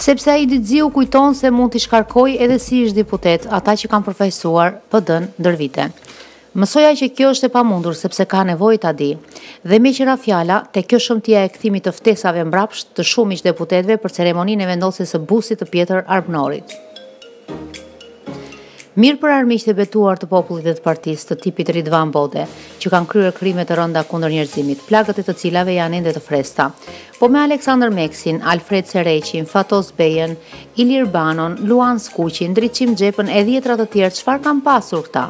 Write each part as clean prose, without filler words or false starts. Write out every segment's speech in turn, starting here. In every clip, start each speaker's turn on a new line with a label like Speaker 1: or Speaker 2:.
Speaker 1: Sepse ai Dixiu kujton se mund t'i shkarkoj edhe si ish deputet ata që kanë përfaqësuar PD-n ndër vite. Mësoja që kjo është e pamundur sepse ka nevojë ta di. Dhe me qëra fjala, te kjo shëmtia e kthimit të ftesave mbrapsht të shumë ish deputetëve për ceremoninë e vendosjes së busit të Pjetër Arbënorit. Mirë për armiqtë e betuar të popullit dhe të partisë të tipit Ridvan Bode, që kanë kryer krime të rënda kundër njerëzimit, plagët e të cilave janë ende të freskëta. Po me Aleksandër Meksin, Alfred Sereqin, Fatos Bejen, Ilir Banon, Luan Skuqin, Driçim Xhepën e dhjetëra të tjerë, çfarë kanë pasur këta?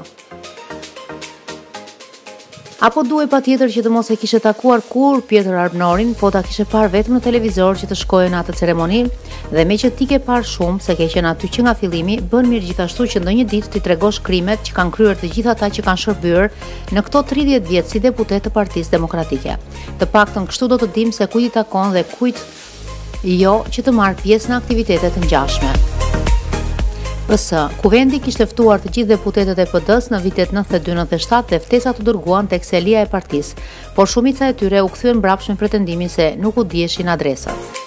Speaker 1: Apo duhej patjetër që të mos e kishe takuar kur Pjetër Arbënorin, po ta kishe parë vetëm në televizor që të shkojë në atë ceremoni, dhe me që ti ke parë shumë se ke qenë aty që nga fillimi, bën mirë gjithashtu që ndonjë ditë ti tregosh krimet që kanë kryer të gjithë ata që kanë shërbyer në këto 30 vjet si deputet të Partisë Demokratike. Të paktën kështu do të dim se kujt i takon dhe kujt jo që të marrë pjesë në aktivitete të ngjashme. Kuvendi kishte ftuar të gjithë deputetët e PD-s në vitet 92-97 dhe ftesat u dërguan tek selia e partisë, por shumica e tyre u kthyen mbrapsht me pretendimin se nuk u dieshin adresat.